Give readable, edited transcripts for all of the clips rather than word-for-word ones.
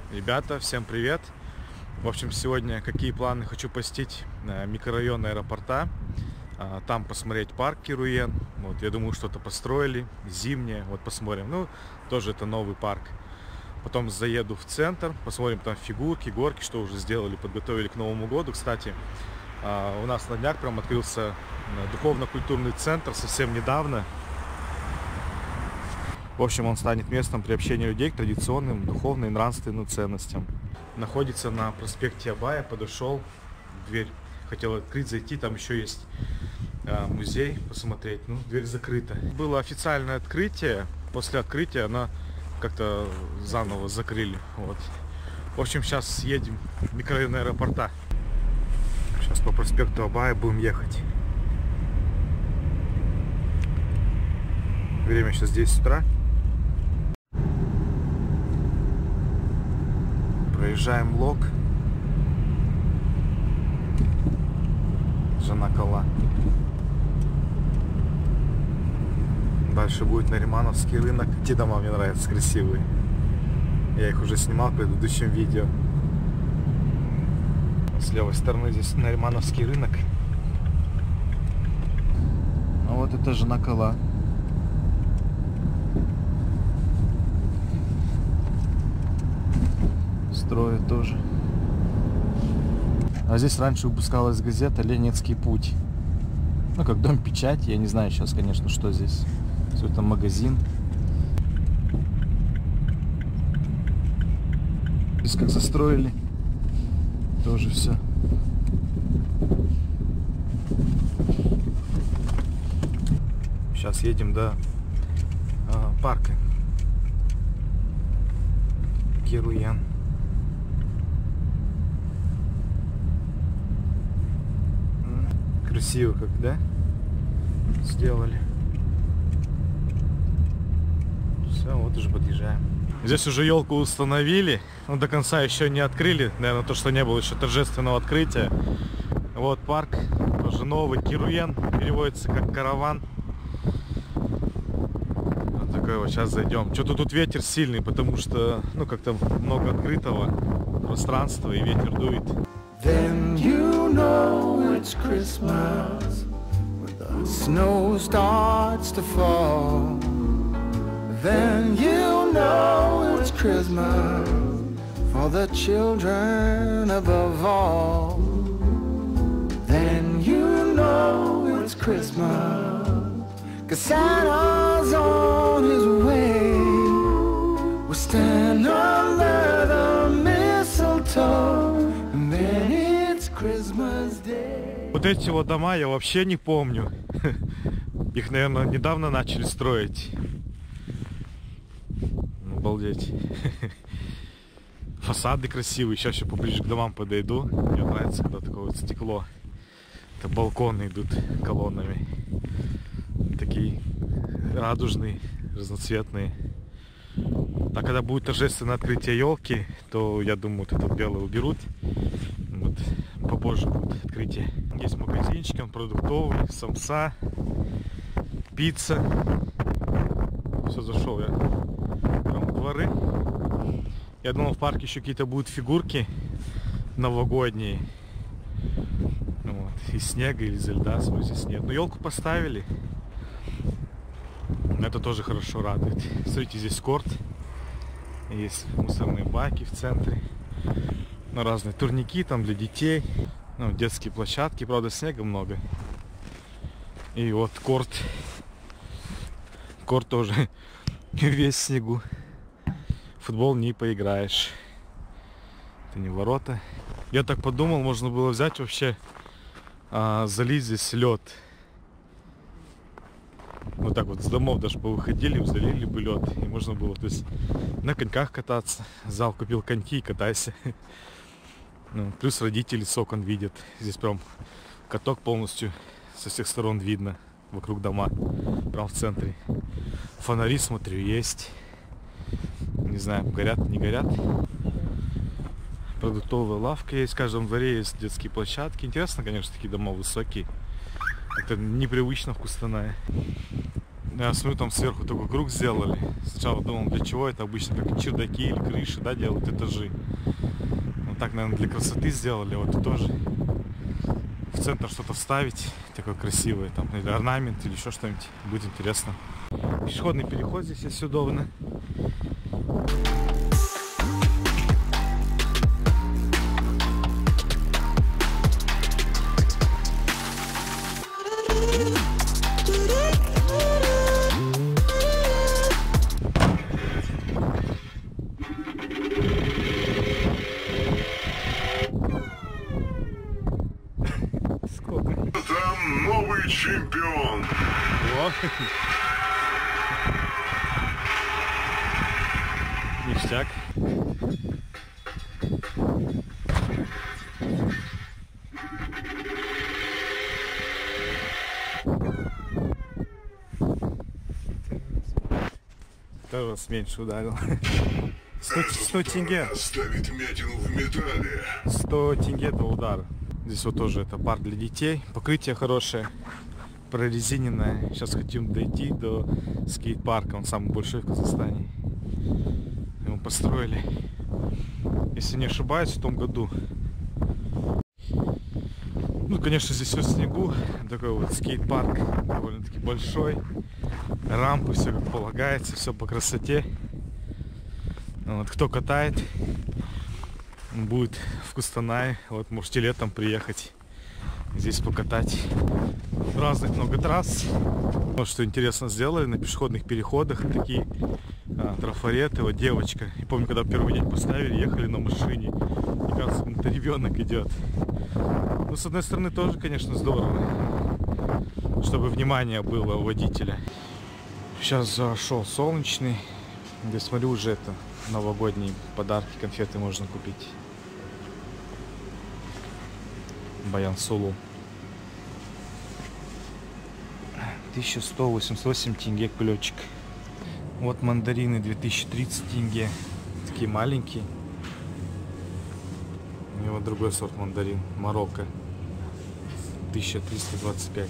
Ребята, всем привет! В общем, сегодня какие планы? Хочу посетить микрорайон аэропорта, там посмотреть парк Кируен. Вот, я думаю, что-то построили, зимнее, вот посмотрим. Ну, тоже это новый парк. Потом заеду в центр, посмотрим там фигурки, горки, что уже сделали, подготовили к Новому году. Кстати, у нас на днях прям открылся духовно-культурный центр совсем недавно. В общем, он станет местом приобщения людей к традиционным духовным и нравственным ценностям. Находится на проспекте Абая, подошел, дверь хотел открыть, зайти, там еще есть музей посмотреть, ну, дверь закрыта. Было официальное открытие, после открытия она как-то заново закрыли. Вот. В общем, сейчас едем в микрорайон аэропорта. Сейчас по проспекту Абая будем ехать. Время сейчас 10 утра. Проезжаем Лог, Жанакала. Дальше будет Наримановский рынок. Эти дома мне нравятся, красивые. Я их уже снимал в предыдущем видео. С левой стороны здесь Наримановский рынок. А вот это Жанакала. Строят тоже. А здесь раньше выпускалась газета «Ленинский путь». Ну, как дом печати. Я не знаю сейчас, конечно, что здесь. Все это магазин. Здесь как застроили. Тоже все. Сейчас едем до парка Кируен. Красиво как, да? Сделали. Все, вот уже подъезжаем. Здесь уже елку установили, но до конца еще не открыли. Наверное, то, что не было еще торжественного открытия. Вот парк, тоже новый, Кируен, переводится как караван. Вот такой вот, сейчас зайдем. Что-то тут ветер сильный, потому что, ну, как-то много открытого пространства и ветер дует. Then you know it's Christmas when the snow starts to fall. Then you know it's Christmas for the children above all. Then you know it's Christmas 'cause Santa's on his way. We'll stand under the mistletoe. Вот эти вот дома я вообще не помню. Их, наверное, недавно начали строить. Обалдеть. Фасады красивые. Сейчас еще поближе к домам подойду. Мне нравится, когда такое вот стекло. Это балконы идут колоннами. Такие радужные, разноцветные. А когда будет торжественное открытие елки, то, я думаю, вот этот белый уберут. Вот, попозже будет открытие. Есть магазинчик, он продуктовый, самса, пицца. Все, зашел я прям в дворы. Я думал, в парке еще какие-то будут фигурки новогодние. Вот, из снега или из льда, смотрю, здесь нет. Но елку поставили. Это тоже хорошо радует. Смотрите, здесь корт. Есть мусорные баки в центре. Ну, разные турники там для детей. Ну, детские площадки. Правда, снега много. И вот корт. Корт тоже весь в снегу. В футбол не поиграешь. Это не ворота. Я так подумал, можно было взять вообще, залить здесь лед. Вот так вот с домов даже повыходили, залили бы лед. И можно было, то есть, на коньках кататься. Зал купил коньки и катайся. Ну, плюс родители с окон видят. Здесь прям каток полностью со всех сторон видно. Вокруг дома. Прям в центре. Фонари, смотрю, есть. Не знаю, горят, не горят. Продуктовая лавка есть. В каждом дворе есть детские площадки. Интересно, конечно, такие дома высокие. Это непривычно в Кустанае. Я смотрю, там сверху такой круг сделали. Сначала думал, для чего это, обычно как чердаки или крыши, да, делают этажи. Вот так, наверное, для красоты сделали. Вот и тоже в центр что-то вставить такое красивое, там, или орнамент, или еще что-нибудь. Будет интересно. Пешеходный переход здесь есть удобно. Там новый чемпион. О. Ништяк. Второй раз меньше ударил. 100 тенге. Ставит метину в металле. 100 тенге до удара. Здесь вот тоже это парк для детей. Покрытие хорошее, прорезиненное. Сейчас хотим дойти до скейт-парка. Он самый большой в Казахстане. Его построили, если не ошибаюсь, в том году. Ну, конечно, здесь все в снегу. Такой вот скейт-парк довольно-таки большой. Рампы, все как полагается, все по красоте. Вот, кто катает, будет в Кустанае. Вот, можете летом приехать здесь покатать. Разных много трасс. Вот что интересно сделали на пешеходных переходах. Такие трафареты. Вот девочка. И помню, когда первый день поставили, ехали на машине. И кажется, это ребенок идет. Ну, с одной стороны, тоже, конечно, здорово. Чтобы внимание было у водителя. Сейчас зашел солнечный. Я смотрю, уже это новогодние подарки, конфеты можно купить. Баян Сулу. 1188 тенге кулечек. Вот мандарины 2030 тенге. Такие маленькие. И вот другой сорт мандарин. Марокко. 1325.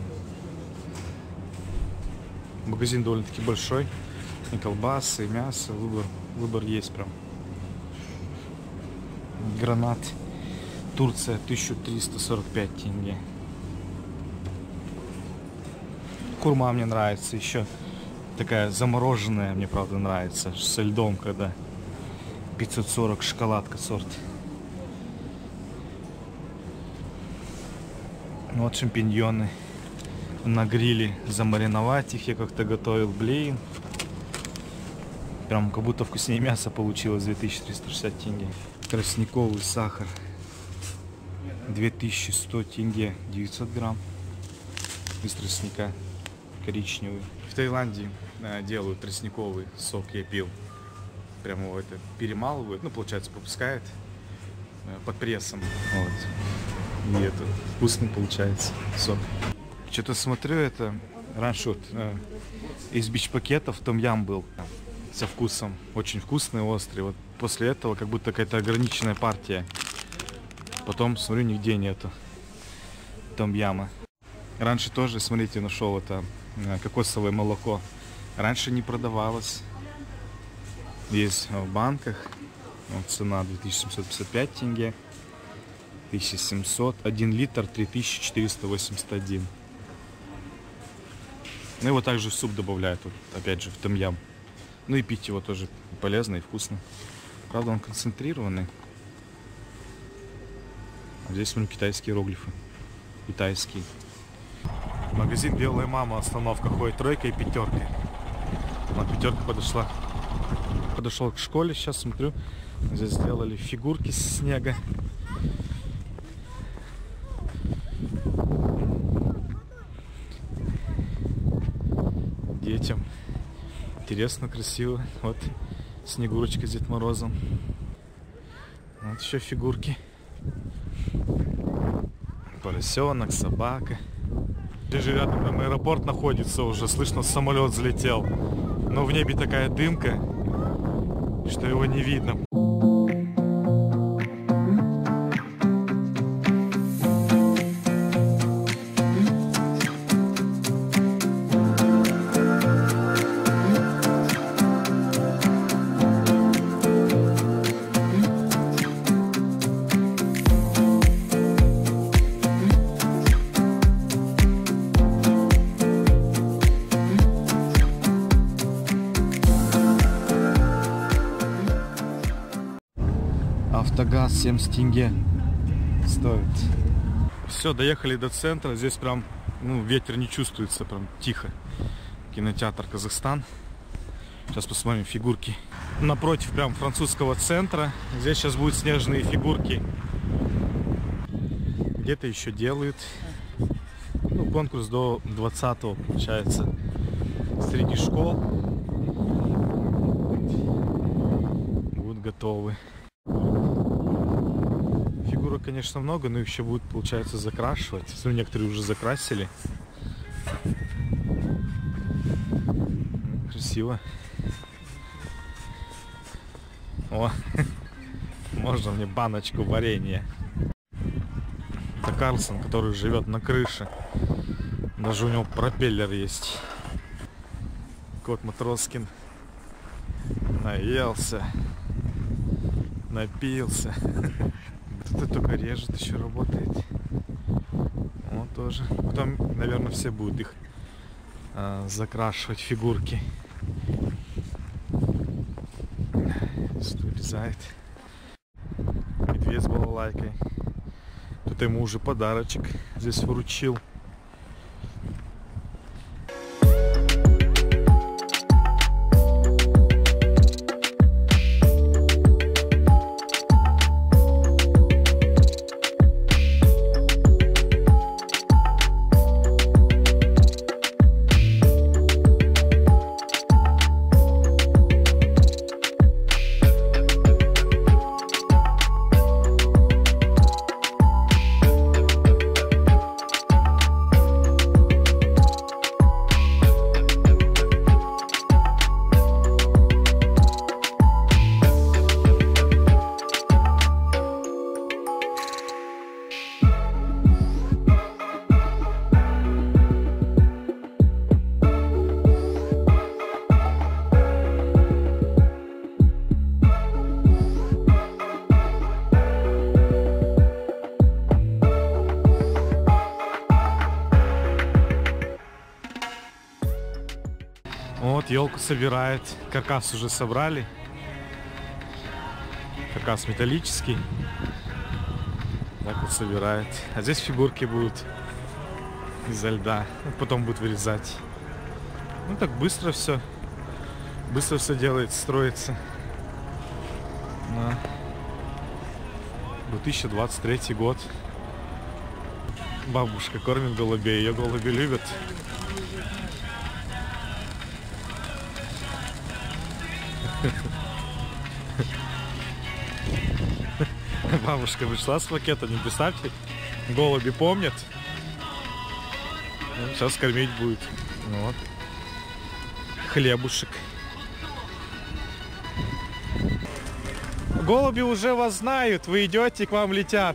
Магазин довольно-таки большой. И колбасы, и мясо. Выбор есть прям. Гранат. Турция 1345 тенге. Курма мне нравится. Еще такая замороженная, мне правда нравится. Со льдом, когда 540 шоколадка сорт. Вот шампиньоны. На гриле замариновать их я как-то готовил. Блин. Прям как будто вкуснее мяса получилось. 2360 тенге. Тростниковый сахар. 2100 тенге. 900 грамм. Из тростника. Коричневый. В Таиланде делают тростниковый сок. Я пил. Прямо его это перемалывают. Ну, получается, попускают под прессом. Вот. И это вкусный получается сок. Что-то смотрю, это раньше вот из бич-пакетов том-ям был со вкусом. Очень вкусный, острый. Вот после этого как будто какая-то ограниченная партия. Потом смотрю, нигде нету том-яма. Раньше тоже, смотрите, нашел это кокосовое молоко. Раньше не продавалось. Есть в банках. Вот цена 2755 тенге. 1700. 1 литр 3481. Ну его также в суп добавляют, вот, опять же, в том-ям. Ну и пить его тоже полезно и вкусно. Правда, он концентрированный. А здесь смотрю китайские иероглифы. Китайские. Магазин Белая Мама, остановка ходит тройка и пятерка. Вот пятерка подошла. Подошел к школе, сейчас смотрю. Здесь сделали фигурки с снега. Детям интересно, красиво. Вот Снегурочка с Дед Морозом. Вот еще фигурки. Поросенок, собака. Здесь же рядом там аэропорт находится уже. Слышно, самолет взлетел. Но в небе такая дымка, что его не видно. Автогаз 70 тенге стоит. Все, доехали до центра. Здесь прям, ну, ветер не чувствуется, прям тихо. Кинотеатр «Казахстан». Сейчас посмотрим фигурки. Напротив прям французского центра. Здесь сейчас будут снежные фигурки. Где-то еще делают. Ну, конкурс до 20-го получается. Среди школ будут готовы. Фигурок, конечно, много, но их еще будут, получается, закрашивать. Смотрю, некоторые уже закрасили. Красиво. О, можно мне баночку варенья. Это Карлсон, который живет на крыше. Даже у него пропеллер есть. Кот Матроскин наелся, напился. Тут только режет, еще работает. Он тоже. Потом, наверное, все будут их закрашивать, фигурки. Что вырезает. Медведь с балалайкой. Тут ему уже подарочек здесь вручил. Вот елку собирает. Каркас уже собрали. Каркас металлический. Так вот собирает. А здесь фигурки будут изо льда. Потом будут вырезать. Ну так быстро все. Быстро все делается, строится. На 2023 год. Бабушка кормит голубей. Ее голуби любят. Бабушка вышла с пакетом, не представьте. Голуби помнят. Сейчас кормить будет. Вот. Хлебушек. Голуби уже вас знают. Вы идете, к вам летят.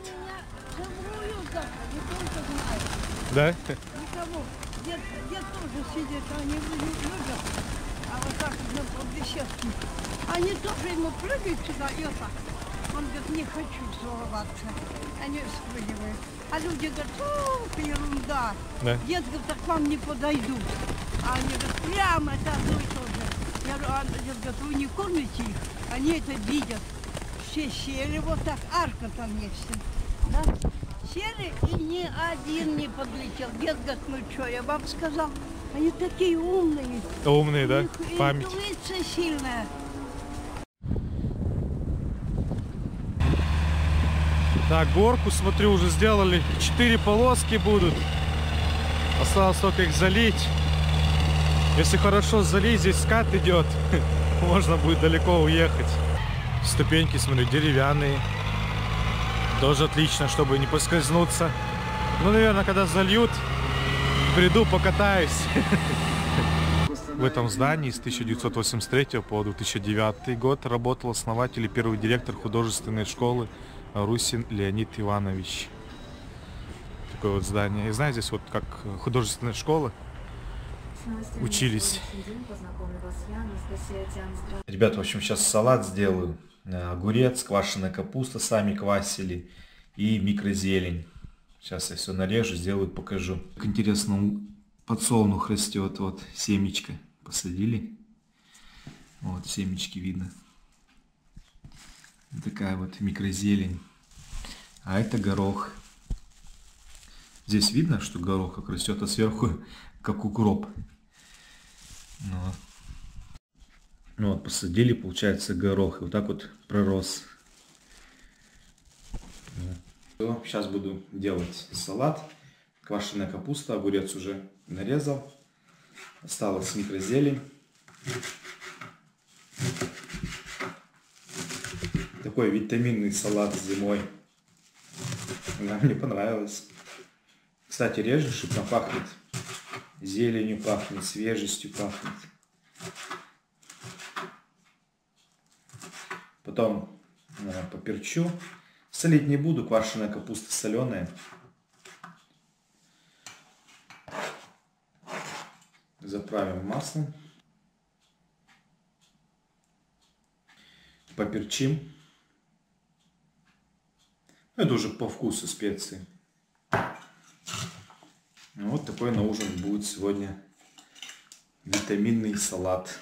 Да? Никого. Дед тоже сидит, они любят. А вот так на беседке. Они тоже ему прыгают сюда и вот так. Он говорит, не хочу целоваться. Они спрыгивают. А люди говорят, о, ерунда. Да. Дед говорит, так к вам не подойдут. А они говорят, прямо это одно и то же. Я говорю, дед говорит, вы не кормите их? Они это видят. Все сели вот так, арка там есть. Да? Сели и ни один не подлетел. Дед говорит, ну что, я вам сказал, они такие умные. Умные, да? Память. Интуиция сильная. Так, горку, смотрю, уже сделали. 4 полоски будут. Осталось только их залить. Если хорошо залить, здесь скат идет. Можно будет далеко уехать. Ступеньки, смотрю, деревянные. Тоже отлично, чтобы не поскользнуться. Ну, наверное, когда зальют, приду, покатаюсь. В этом здании с 1983 по 2009 год работал основатель и первый директор художественной школы Русин Леонид Иванович. Такое вот здание. И знаете, здесь вот как художественная школа учились. Ребята, в общем, сейчас салат сделаю. Огурец, квашеная капуста, сами квасили, и микрозелень. Сейчас я все нарежу, сделаю, покажу. Как интересно, подсолнух растет, вот семечко посадили. Вот семечки видно. Такая вот микрозелень. А это горох. Здесь видно, что горох как растет, а сверху как укроп. Ну вот посадили, получается, горох. И вот так вот пророс. Сейчас буду делать салат. Квашеная капуста, огурец уже нарезал. Осталась микрозелень. Такой витаминный салат зимой. Мне понравилось. Кстати, режешь, и там пахнет. Зеленью пахнет, свежестью пахнет. Потом поперчу. Солить не буду, квашеная капуста соленая. Заправим маслом. Поперчим. Это уже по вкусу специи. Вот такой на ужин будет сегодня витаминный салат.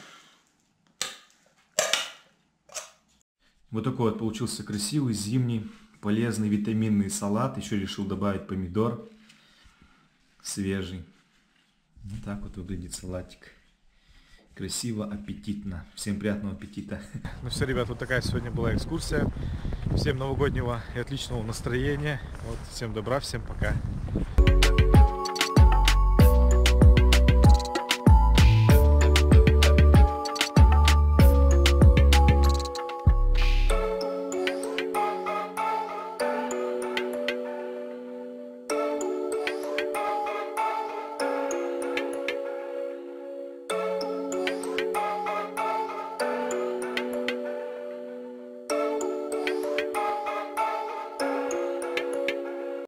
Вот такой вот получился красивый, зимний, полезный витаминный салат. Еще решил добавить помидор свежий. Вот так вот выглядит салатик. Красиво, аппетитно. Всем приятного аппетита. Ну все, ребят, вот такая сегодня была экскурсия. Всем новогоднего и отличного настроения. Вот, всем добра, всем пока.